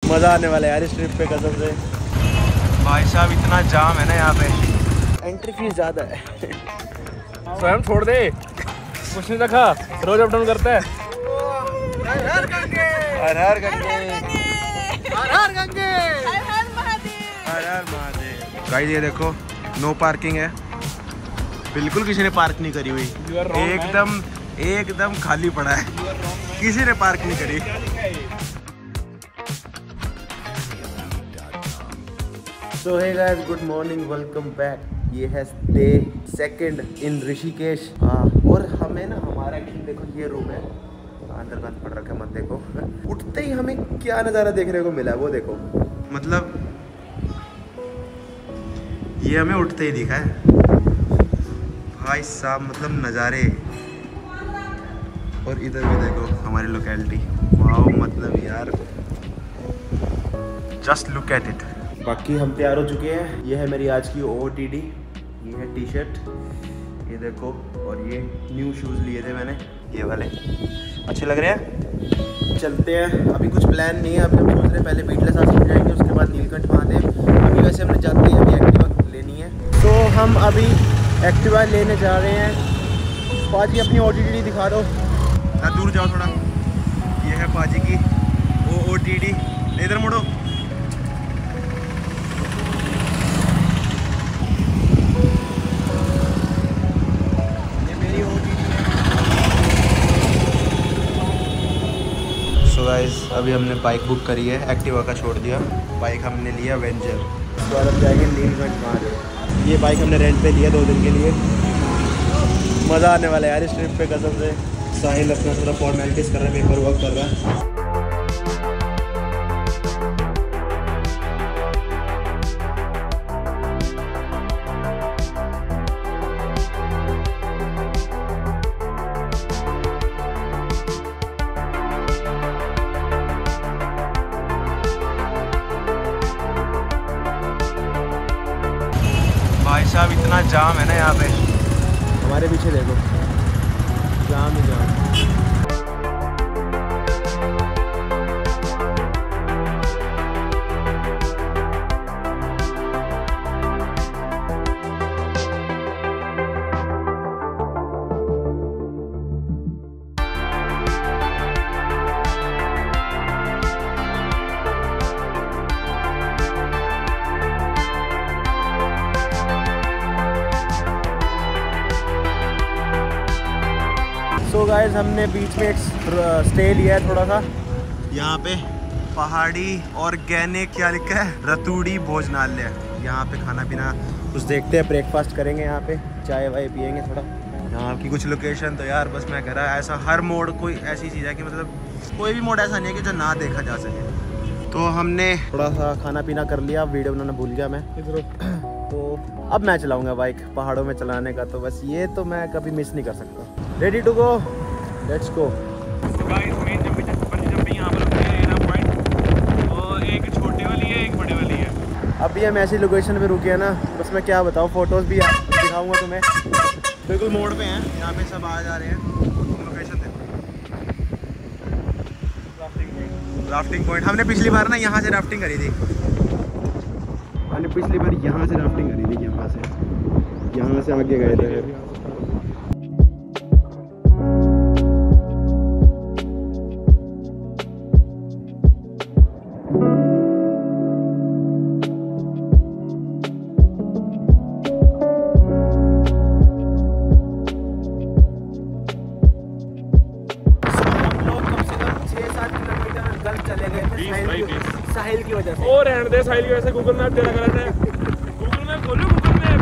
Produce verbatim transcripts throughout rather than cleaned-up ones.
मज़ा आने वाला है यार इस ट्रिप पे कसम से। भाई साहब इतना जाम है ना यहाँ पे, एंट्री फीस ज़्यादा है। स्वयं छोड़ दे, कुछ नहीं रखा, रोज अप डाउन करता है। हर हर गंगे, हर हर गंगे, हर हर गंगे, हर हर महादेव, हर हर महादेव। गाइस ये देखो नो पार्किंग है, बिल्कुल किसी ने पार्क नहीं करी हुई, एकदम एकदम खाली पड़ा है, किसी ने पार्क नहीं करी। So hey guys, good morning, welcome back. ये है डे सेकंड इन ऋषिकेश। हाँ, और हमें ना हमारा एक्चुअली देखो ये रूम है, अंदर बंद पड़ रखा है, मत देखो। उठते ही हमें क्या नज़ारा देखने को मिला वो देखो, मतलब ये हमें उठते ही दिखा है भाई साहब, मतलब नज़ारे। और इधर भी देखो हमारी लोकेलिटी, वाओ, मतलब यार जस्ट लुक एट इट। बाकी हम तैयार हो चुके हैं। ये है मेरी आज की ओ टी डी, ये है टी शर्ट, ये देखो, और ये न्यू शूज़ लिए थे मैंने, ये वाले अच्छे लग रहे हैं। चलते हैं, अभी कुछ प्लान नहीं है, अभी हम सोच रहे हैं पहले बीटलेस आश्रम जाएंगे, उसके बाद नीलकंठ महादेव। अभी वैसे हमने जाते हैं, अभी एक्टिवा लेनी है, तो हम अभी एक्टिवा लेने जा रहे हैं। पाजी अपनी ओ टी डी दिखा दो, दूर जाओ थोड़ा। ये है पाजी की ओ ओ टी डी, इधर मुड़ो। ये मेरी ओ टी डी है। सो गाइस, अभी हमने बाइक बुक करी है, एक्टिवा का छोड़ दिया, बाइक हमने लिया वेंचर। उसके बाद हम जाएंगे नीलकंठ महादेव। ये बाइक हमने रेंट पे लिया दो दिन के लिए। मज़ा आने वाला है यार इस ट्रिप पे कसम से। साहिल अपना थोड़ा फॉर्मेलिटीज़ कर रहा है, पेपर वर्क कर रहा है। भाई साहब इतना जाम है ना यहाँ पे, हमारे पीछे देखो, जाम ही जाम। तो गाइस, हमने बीच में एक स्टे लिया है थोड़ा सा। यहाँ पे पहाड़ी ऑर्गेनिक क्या लिखा है, रतूड़ी भोजनालय। यहाँ पे खाना पीना कुछ देखते हैं, ब्रेकफास्ट करेंगे यहाँ पे, चाय वाय पियेंगे थोड़ा। यहाँ की कुछ लोकेशन तो यार बस मैं कह रहा ऐसा हर मोड़ कोई ऐसी चीज़ है कि मतलब कोई भी मोड़ ऐसा नहीं है कि जो ना देखा जा सके। तो हमने थोड़ा सा खाना पीना कर लिया, वीडियो बनाना भूल गया मैं। तो अब मैं चलाऊंगा बाइक पहाड़ों में चलाने का, तो बस ये तो मैं कभी मिस नहीं कर सकता। Ready to go, let's go. Main jumping यहाँ पर है ना पॉइंट, और एक छोटे वाली है, एक बड़े वाली है। अभी हम ऐसी लोकेशन पे रुके हैं ना, बस मैं क्या बताऊँ, फोटोज़ भी दिखाऊंगा तुम्हें। बिल्कुल मोड़ पे हैं, यहाँ पे सब आ जा रहे हैं। लोकेशन देखो, राफ्टिंग पॉइंट। राफ्टिंग पॉइंट हमने पिछली बार ना यहाँ से राफ्टिंग करी थी। हमने पिछली बार यहाँ से राफ्टिंग करी थी, यहाँ से यहाँ से आगे गए थे। साहिल की वजह से, और रहने दे, साहिल की वजह से गूगल मैप तेरा गलत है। गूगल मैप खोलो, गूगल मैप।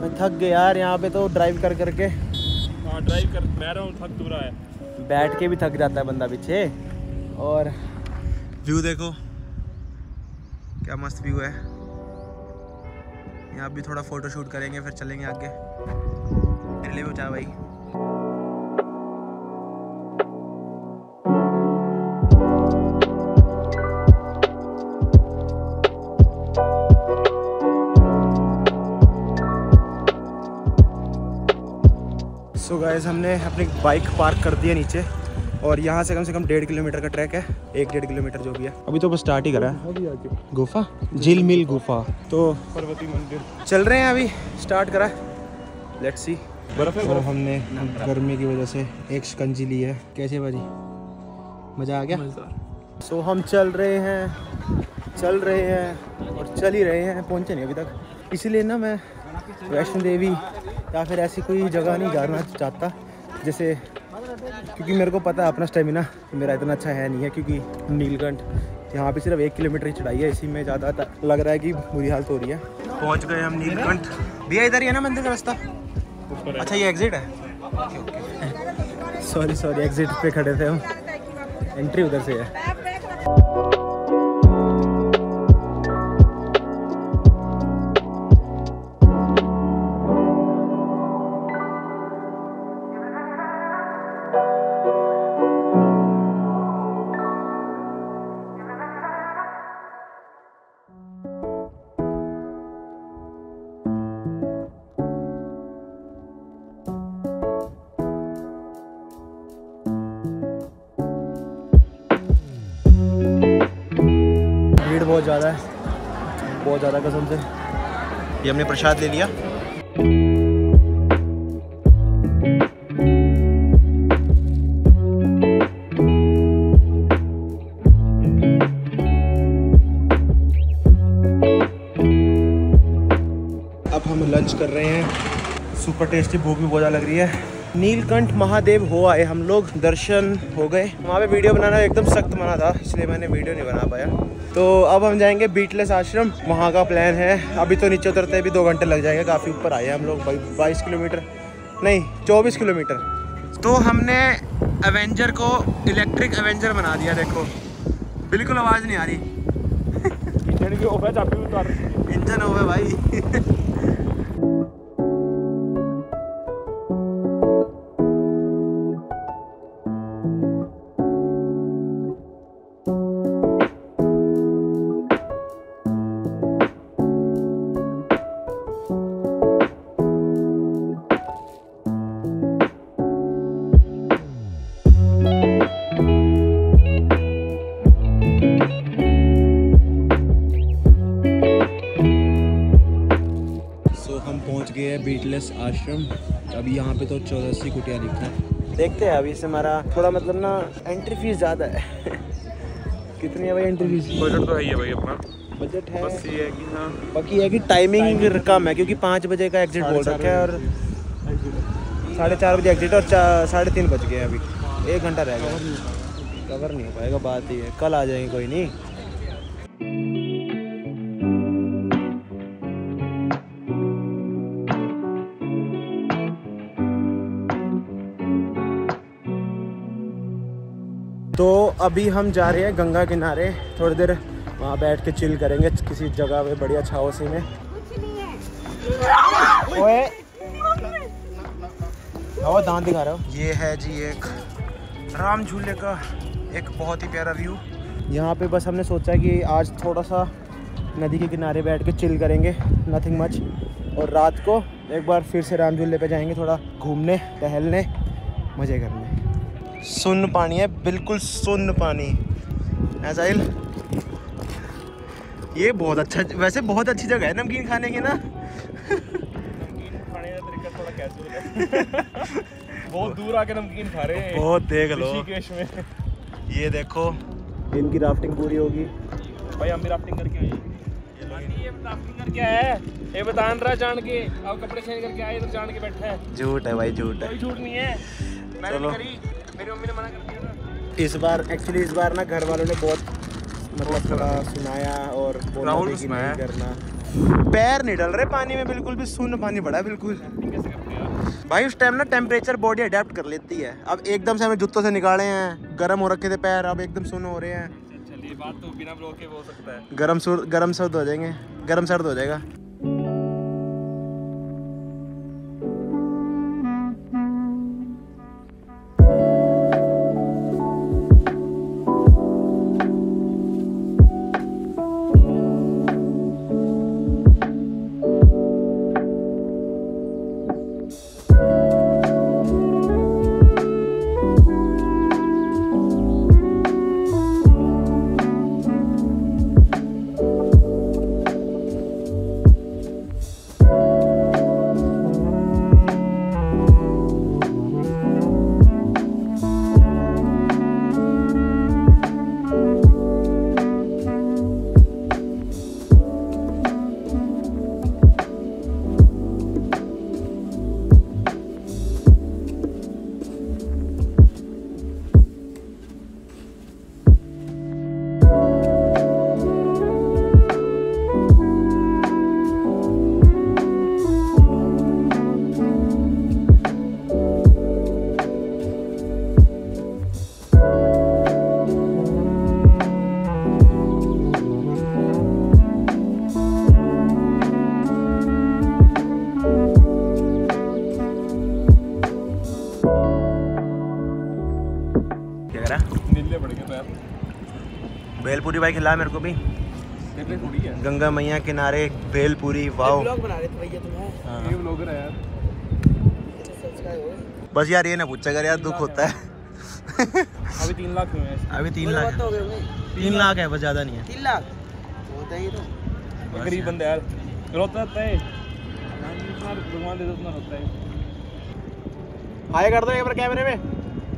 मैं थक गया यार यहाँ पे तो ड्राइव कर करके। हाँ ड्राइव कर, मैं रहा हूँ थक दूर है, बैठ के भी थक जाता है बंदा पीछे। और व्यू देखो क्या मस्त व्यू है। यहाँ भी थोड़ा फोटो शूट करेंगे फिर चलेंगे आगे। मेरे लिए भी चाह भाई। सो so गाइस हमने अपनी बाइक पार्क कर दी है नीचे और यहाँ से कम से कम डेढ़ किलोमीटर का ट्रैक है, एक डेढ़ किलोमीटर जो भी है। अभी तो बस स्टार्ट ही करा है। गुफा झील मिल गुफा तो पार्वती मंदिर चल रहे हैं, अभी स्टार्ट करा। Let's see. बर्फ है, और हमने गर्मी की वजह से एक शिकंजी ली है। कैसे भाजी, मज़ा आ गया? सो so, हम चल रहे हैं चल रहे हैं और चल ही रहे हैं, पहुँचे नहीं अभी तक। इसीलिए ना मैं वैष्णो देवी या फिर ऐसी कोई जगह नहीं जाना चाहता जैसे, क्योंकि मेरे को पता है अपना स्टेमिना मेरा इतना अच्छा है नहीं है। क्योंकि नीलकंठ यहाँ पे सिर्फ एक किलोमीटर ही चढ़ाई है, इसी में ज़्यादा लग रहा है कि बुरी हालत हो रही है। पहुँच गए हम नीलकंठ। भैया इधर ही है ना मंदिर का रास्ता? अच्छा ये एग्जिट है। सॉरी सॉरी एग्जिट पे खड़े थे हम, एंट्री उधर से है। बहुत ज़्यादा है, बहुत ज़्यादा कसम से। ये हमने प्रसाद ले लिया। अब हम लंच कर रहे हैं, सुपर टेस्टी, भूख भी बहुत ज़्यादा लग रही है। नीलकंठ महादेव हो आए हम लोग, दर्शन हो गए। वहाँ पे वीडियो बनाना एकदम सख्त मना था, इसलिए मैंने वीडियो नहीं बना पाया। तो अब हम जाएंगे बीटलेस आश्रम, वहाँ का प्लान है। अभी तो नीचे उतरते भी दो घंटे लग जाएंगे, काफ़ी ऊपर आए हम लोग, बाईस किलोमीटर नहीं चौबीस किलोमीटर। तो हमने एवेंजर को इलेक्ट्रिक एवेंजर बना दिया। देखो बिल्कुल आवाज़ नहीं आ रही। इंजन की ओवर चाबी उतार, इंजन ओवर भाई। बीटलेस आश्रम। अभी यहाँ पे तो चौरासी कुटिया लिखा है, देखते हैं। अभी से हमारा थोड़ा मतलब ना एंट्री फीस ज़्यादा है। कितनी है भाई एंट्री फीस? बजट तो है ही है भाई अपना, बजट है। बस ये है कि हाँ, बाकी है कि टाइमिंग कम है, क्योंकि पाँच बजे का एग्जिट बोल रखा है और साढ़े चार बजे एग्जिट और साढ़े तीन बज गए। अभी एक घंटा रह गया, कवर नहीं हो पाएगा। बात ही है, कल आ जाएंगे, कोई नहीं। तो अभी हम जा रहे हैं गंगा किनारे, थोड़ी देर वहाँ बैठ के चिल करेंगे किसी जगह पे बढ़िया छाव सी में। ओए वो दांत दिखा रहा हो। ये है जी एक राम झूले का एक बहुत ही प्यारा व्यू। यहाँ पे बस हमने सोचा कि आज थोड़ा सा नदी के किनारे बैठ के चिल करेंगे, नथिंग मच। और रात को एक बार फिर से राम झूले पे जाएंगे, थोड़ा घूमने टहलने मज़े करने। सुन्न पानी है, बिल्कुल सुन्न पानी। ऐसा ही ये बहुत अच्छा, वैसे बहुत अच्छी जगह है नमकीन खाने की ना। नमकीन खाने का तरीका थोड़ा कैसे है। बहुत दूर आके नमकीन खा रहे हैं, बहुत देख लो ऋषिकेश में। ये देखो इनकी राफ्टिंग पूरी होगी भाई, हम भी राफ्टिंग करके आए। ये राफ्टिंग करके आया है, ये बता रहा जान के, अब कपड़े चेंज करके आए, इधर जान के बैठा है। झूठ है भाई, झूठ है, कोई झूठ नहीं है। मैंने भी करी, मेरी मम्मी ने मना कर दिया था। इस बार एक्चुअली इस बार ना घर वालों ने बहुत मतलब थोड़ा सुनाया और बोला कि नहीं करना, पैर नहीं डल रहे पानी में, बिल्कुल भी सुन्न पानी पड़ा है बिल्कुल। कैसे करते हैं यार? भाई उस टाइम ना टेम्परेचर बॉडी अडेप्ट कर लेती है। अब एकदम से हमें जूतों से निकाले हैं, गर्म हो रखे थे पैर, अब एकदम सुन्न हो रहे हैं। चलिए बात तो बिना ब्लॉक के हो सकता है। गर्म सुर गर्म सर्द हो जाएंगे, गर्म सर्द हो जाएगा। भेलपुरी भाई खिला मेरे को भी। गंगा मैया किनारे भेलपुरी, वाओ। ब्लॉग बना रहे थे भैया तुम? ये ब्लॉगर है यार। बस यार ये ना पूछा कर यार, दुख होता है। अभी तीन लाख हुए हैं। अभी तीन लाख हो गए? तीन लाख है, बस ज्यादा नहीं है। तीन लाख होता है ये तो। गरीब बंदे यार, रोता रहता है। भगवान दे दो उतना रोता है। हाय कर दो एक बार कैमरे में।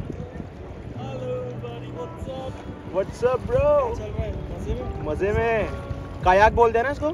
What's up bro? मजे में? मजे में। कायाक बोलते हैं ना इसको?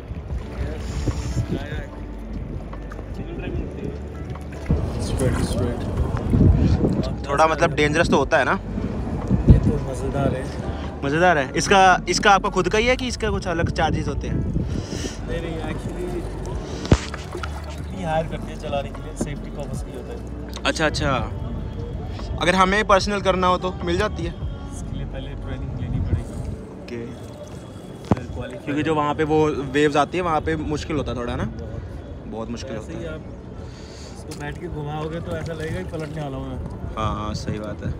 थोड़ा मतलब डेंजरस तो होता है ना? ये तो मजेदार है। मजेदार है। इसका इसका आपका खुद का ही है कि इसका कुछ अलग चार्जेस होते हैं? नहीं नहीं, एक्चुअली कंपनी हायर करती है चलाने के लिए, सेफ्टी पर्पस के लिए होता है। अच्छा अच्छा। अगर हमें पर्सनल करना हो तो मिल जाती है? इसके लिए पहले ट्रेनिंग लेनी पड़ेगी। ओके। फिर क्वालिफाई। क्योंकि जो वहाँ पे वो वेव्स आती है वहाँ पे मुश्किल होता है थोड़ा ना, बहुत मुश्किल होता ऐसे ही है। आप इसको बैठ के घुमाओगे तो ऐसा लगेगा कि पलटने वाला हूँ मैं। हाँ हाँ सही बात है।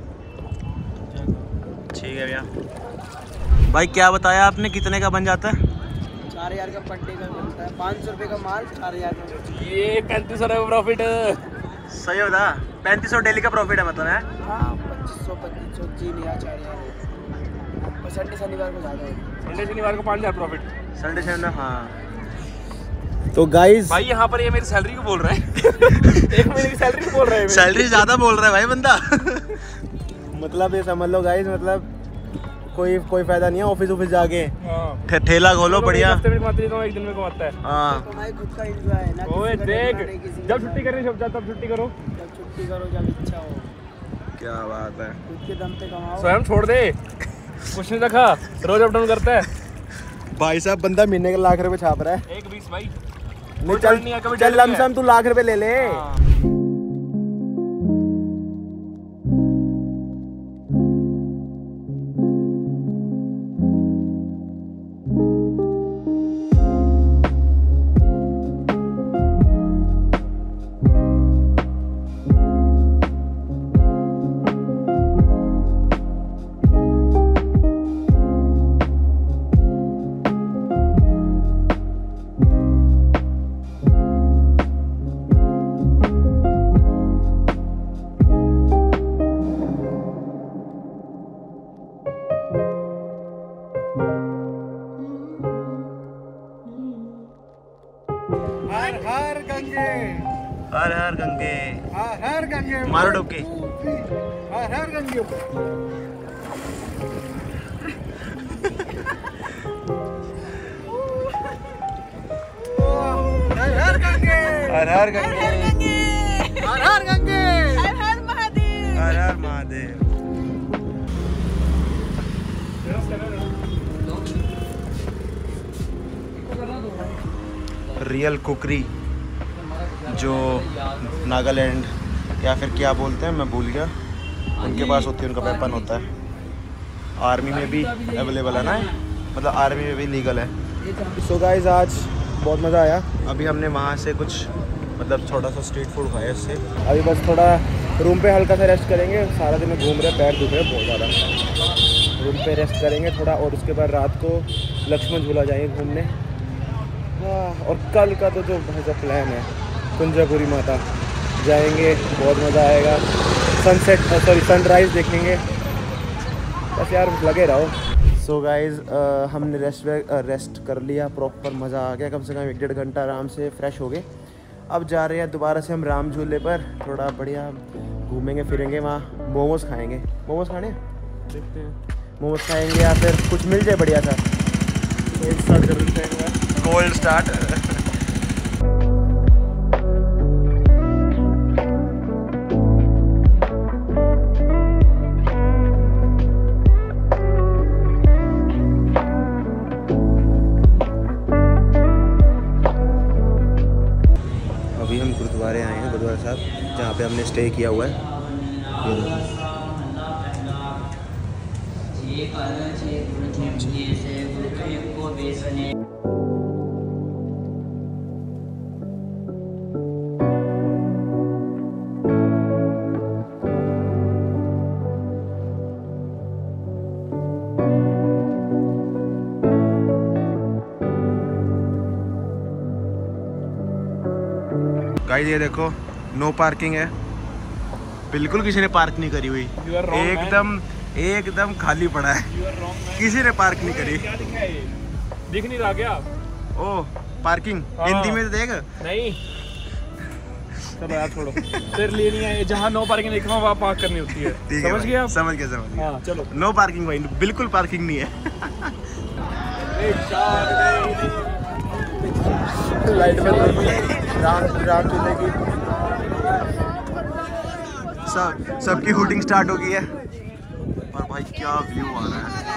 ठीक है भैया। भाई क्या बताया आपने, कितने का बन जाता है? चार हजार का पर डे का मिलता है, पाँच सौ रुपये का माल चार हजार का। ये पैंतीस सौ रुपये प्रॉफिट। सही होता, पैंतीस सौ डेली का प्रॉफिट है मतलब है? हाँ पच्चीस सौ पच्चीस सौ तीन हजार चार हजार। और संडे शनिवार को ज़्यादा होता है। संडे शनिवार को पाँच हजार प्रॉफिट। संडे संडे हाँ। तो गाइस भाई यहाँ पर ये मेरी सैलरी को बोल रहा है। एक महीने की सैलरी को बोल रहा है। सैलरी ज़्यादा बोल रहा है भाई बंदा। मतलब ये समझ लो गाइस, मतलब कोई कोई फायदा नहीं है ऑफिस ऑफिस जाके। हाँ। ठेला खोलो बढ़िया। हफ्ते में कमाते रहता हूँ, एक दिन में कमाता है। हाँ हमारे खुद का एंजॉय है ना। ओए किसी का देख, डरना नहीं, किसी जब का- छुट्टी करनी है तब छुट्टी करो। जब छुट्टी करो जब इच्छा हो, क्या बात है। खुद के दम पे कमाओ। स्वयं छोड़ दे, कुछ नहीं रखा, रोज अप डाउन करता है। भाई साहब बंदा महीने के लाख रुपए छाप रहा है। एक बीस भाई। नहीं चल नहीं है, कभी चल डर नहीं लमसम तू लाख रुपए ले ले। हाँ। हर हर गंगे, हर हर गंगे, हर हर गंगे, मारो डुबकी। हर हर गंगे। हर हर गंगे, हर हर गंगे, हर हर गंगे, हर हर महादेव। रियल कुकरी जो नागालैंड या फिर क्या बोलते हैं मैं भूल गया, उनके पास होती है, उनका वेपन होता है। आर्मी में भी अवेलेबल है ना, मतलब आर्मी में भी लीगल है। सो गाइस आज बहुत मज़ा आया। अभी हमने वहाँ से कुछ मतलब थोड़ा सा स्ट्रीट फूड खाया इससे। अभी बस थोड़ा रूम पे हल्का सा रेस्ट करेंगे, सारा दिन घूम रहे, पैर दुख रहे बहुत ज़्यादा। रूम पे रेस्ट करेंगे थोड़ा और उसके बाद रात को लक्ष्मण झूला जाएंगे घूमने। हाँ, और कल का तो जो जो प्लान है कुंजापुरी माता जाएंगे, बहुत मज़ा आएगा। सनसेट सॉरी सनराइज़ देखेंगे, बस यार लगे रहो। सो गाइज़ हमने रेस्ट रेस्ट कर लिया प्रॉपर, मज़ा आ गया। कम से कम एक डेढ़ घंटा आराम से फ्रेश हो गए। अब जा रहे हैं दोबारा से हम राम झूले पर, थोड़ा बढ़िया घूमेंगे फिरेंगे, वहाँ मोमोज़ खाएंगे। मोमोज़ खाने देखते हैं, मोमोज़ खाएंगे या फिर कुछ मिल जाए बढ़िया था। कोल्ड स्टार्ट कर देते हैं, कोल्ड स्टार्ट। अभी हम गुरुद्वारे आए हैं, गुरुद्वारा साहब जहाँ पे हमने स्टे किया हुआ है। गाइस ये देखो नो पार्किंग है, बिल्कुल किसी ने पार्क नहीं करी हुई, एकदम एकदम खाली पड़ा है, किसी ने पार्क नहीं करी। क्या दिखा है ये? दिख नहीं रहा क्या? ओह पार्किंग हिंदी में तो देख। नहीं चलो यार छोड़ो, तेरे लिए नहीं है, जहाँ नो पार्किंग लिखा हो वहाँ पार्क करनी होती है। समझ गया आप? समझ गया समझ गया। हाँ चलो, नो पार्किंग भाई, बिल्कुल पार्किंग नहीं है। लाइट में राम राम झूले की सब सबकी शूटिंग स्टार्ट हो गई है और भाई क्या व्यू आ रहा है।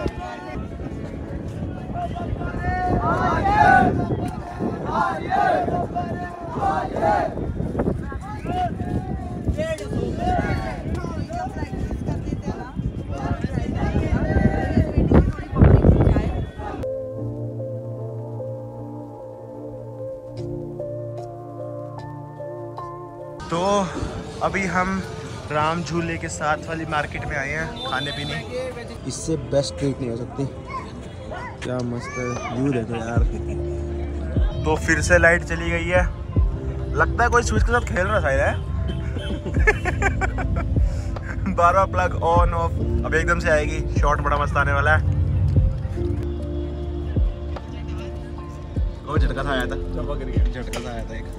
तो अभी हम राम झूले के साथ वाली मार्केट में आए हैं खाने पीने। इससे बेस्ट ट्रीट नहीं हो सकती। क्या मस्त व्यू देखो यार। तो फिर से लाइट चली गई है, लगता है कोई स्विच के साथ खेल रहा शायद है। बार बार प्लग ऑन ऑफ, अब एकदम से आएगी। शॉट बड़ा मस्त आने वाला है। वो झटका सा आया था, झटका सा आया था एक।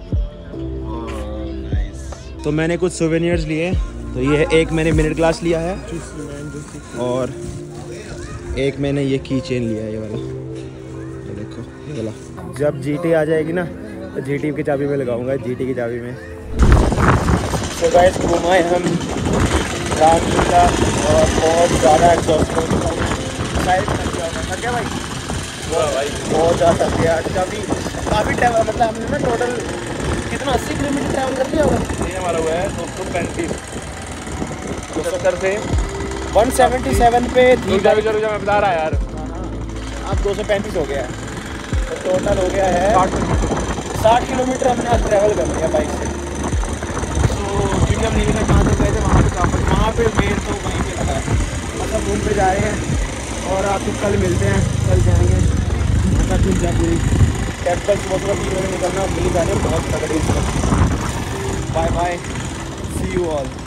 तो मैंने कुछ सोवेनियर्स लिए। तो ये एक मैंने मिनट ग्लास लिया है और एक मैंने ये की चेन लिया है, ये वाला। ये देखो ये वाला। जब जीटी आ जाएगी ना तो जीटी की चाबी में लगाऊंगा, जीटी की चाबी में। तो गाइस घूमाए हम राम झूला और बहुत ज़्यादा एग्जॉस्ट हो चुका हूँ। क्या भाई भाई बहुत ज़्यादा थक गया। काफ़ी काफ़ी ट्रैवल, मतलब हमने ना टोटल कितना अस्सी किलोमीटर ट्रैवल कर लिया होगा। ये हमारा हुआ है दो सौ पैंतीस सत्तर से वन सेवेंटी सेवन पे थी। मैं बता रहा यार, अब दो सौ पैंतीस हो गया है, तो टोटल हो गया है साठ किलोमीटर हमने आज ट्रैवल कर लिया बाइक से। तो क्योंकि हम नीचे कहाँ से गए थे वहाँ पे काफ़ी, वहाँ पे मेन तो वहीं पे लगा है। मतलब घूम पे जा रहे हैं और आपको कल मिलते हैं। कल जाएंगे माता कुंजापुरी टेम्पल। सुबह सुबह तीन बजे निकलना, मिल जा रहे हैं बहुत तगड़ी। Bye bye, see you all.